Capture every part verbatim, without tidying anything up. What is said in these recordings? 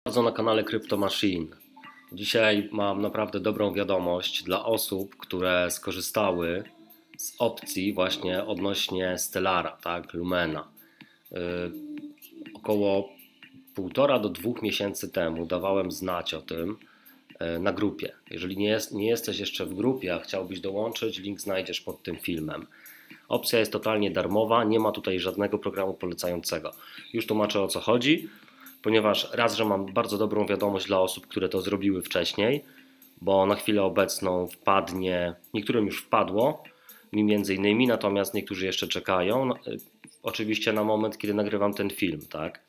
Bardzo na kanale Crypto Machine. Dzisiaj mam naprawdę dobrą wiadomość dla osób, które skorzystały z opcji właśnie odnośnie Stellara, tak, Lumena. Yy, około półtora do dwóch miesięcy temu dawałem znać o tym yy, na grupie. Jeżeli nie, jest, nie jesteś jeszcze w grupie, a chciałbyś dołączyć, link znajdziesz pod tym filmem. Opcja jest totalnie darmowa, nie ma tutaj żadnego programu polecającego. Już tłumaczę, o co chodzi. Ponieważ raz, że mam bardzo dobrą wiadomość dla osób, które to zrobiły wcześniej, bo na chwilę obecną wpadnie, niektórym już wpadło, mi między innymi, natomiast niektórzy jeszcze czekają, no, oczywiście na moment, kiedy nagrywam ten film, tak.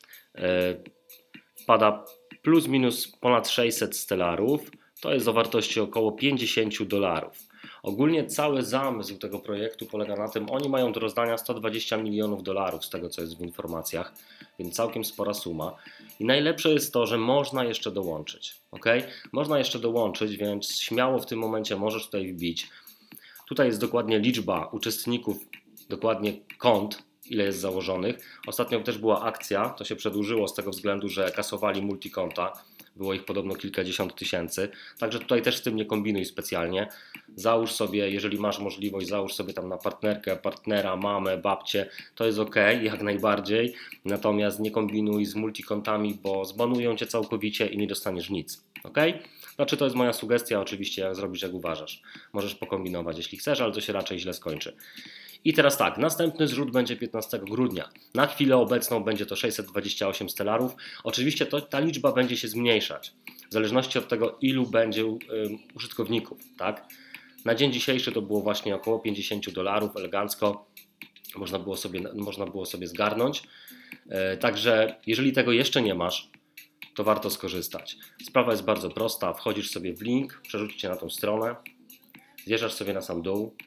Wpada plus minus ponad sześćset stellarów, to jest o wartości około pięćdziesiąt dolarów. Ogólnie cały zamysł tego projektu polega na tym, oni mają do rozdania sto dwadzieścia milionów dolarów z tego, co jest w informacjach, więc całkiem spora suma. I najlepsze jest to, że można jeszcze dołączyć, ok? Można jeszcze dołączyć, więc śmiało w tym momencie możesz tutaj wbić. Tutaj jest dokładnie liczba uczestników, dokładnie kont, ile jest założonych. Ostatnio też była akcja, to się przedłużyło z tego względu, że kasowali multikonta. Było ich podobno kilkadziesiąt tysięcy, także tutaj też z tym nie kombinuj specjalnie. Załóż sobie, jeżeli masz możliwość, załóż sobie tam na partnerkę, partnera, mamę, babcię, to jest ok, jak najbardziej. Natomiast nie kombinuj z multikontami, bo zbanują cię całkowicie i nie dostaniesz nic, ok? Znaczy to jest moja sugestia, oczywiście jak zrobisz, jak uważasz. Możesz pokombinować, jeśli chcesz, ale to się raczej źle skończy. I teraz tak, następny zrzut będzie piętnastego grudnia. Na chwilę obecną będzie to sześćset dwadzieścia osiem stellarów. Oczywiście to, ta liczba będzie się zmniejszać, w zależności od tego, ilu będzie um, użytkowników. Tak? Na dzień dzisiejszy to było właśnie około pięćdziesiąt dolarów, elegancko. Można było sobie, można było sobie zgarnąć. E, także jeżeli tego jeszcze nie masz, to warto skorzystać. Sprawa jest bardzo prosta. Wchodzisz sobie w link, przerzucisz cię na tą stronę, zjeżdżasz sobie na sam dół.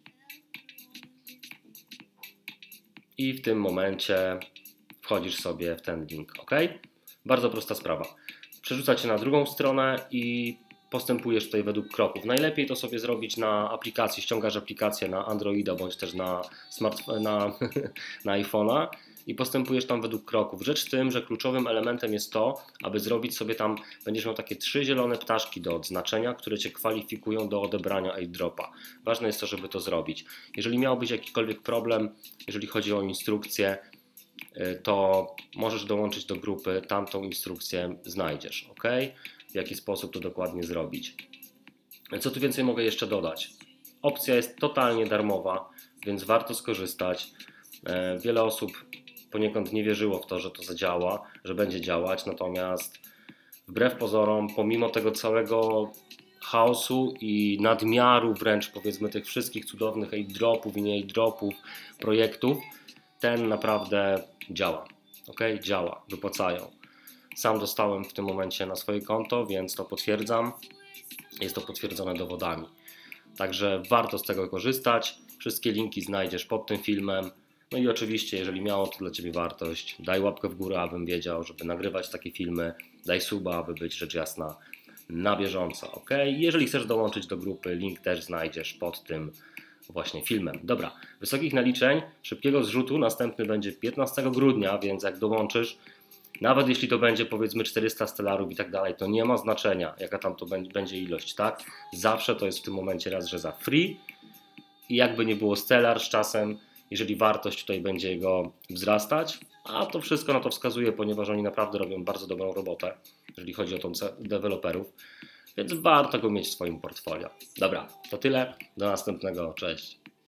I w tym momencie wchodzisz sobie w ten link, ok? Bardzo prosta sprawa. Przerzuca cię na drugą stronę i postępujesz tutaj według kroków. Najlepiej to sobie zrobić na aplikacji, ściągasz aplikację na Androida bądź też na, na, na iPhone'a i postępujesz tam według kroków. Rzecz w tym, że kluczowym elementem jest to, aby zrobić sobie tam, będziesz miał takie trzy zielone ptaszki do odznaczenia, które cię kwalifikują do odebrania airdropa. Ważne jest to, żeby to zrobić. Jeżeli miałbyś jakikolwiek problem, jeżeli chodzi o instrukcję, to możesz dołączyć do grupy, tam tą instrukcję znajdziesz, ok? W jaki sposób to dokładnie zrobić. Co tu więcej mogę jeszcze dodać? Opcja jest totalnie darmowa, więc warto skorzystać. Wiele osób poniekąd nie wierzyło w to, że to zadziała, że będzie działać, natomiast wbrew pozorom, pomimo tego całego chaosu i nadmiaru wręcz, powiedzmy, tych wszystkich cudownych airdropów i nie airdropów, projektów, ten naprawdę działa, ok? Działa, wypłacają. Sam dostałem w tym momencie na swoje konto, więc to potwierdzam. Jest to potwierdzone dowodami. Także warto z tego korzystać. Wszystkie linki znajdziesz pod tym filmem. No i oczywiście, jeżeli miało to dla Ciebie wartość, daj łapkę w górę, abym wiedział, żeby nagrywać takie filmy. Daj suba, aby być rzecz jasna na bieżąco, ok? Jeżeli chcesz dołączyć do grupy, link też znajdziesz pod tym właśnie filmem. Dobra, wysokich naliczeń, szybkiego zrzutu, następny będzie piętnastego grudnia, więc jak dołączysz, nawet jeśli to będzie powiedzmy czterysta stellarów i tak dalej, to nie ma znaczenia, jaka tam to będzie ilość, tak? Zawsze to jest w tym momencie raz, że za free i jakby nie było stellar z czasem, jeżeli wartość tutaj będzie jego wzrastać, a to wszystko na to wskazuje, ponieważ oni naprawdę robią bardzo dobrą robotę, jeżeli chodzi o tą deweloperów, więc warto go mieć w swoim portfolio. Dobra, to tyle, do następnego, cześć.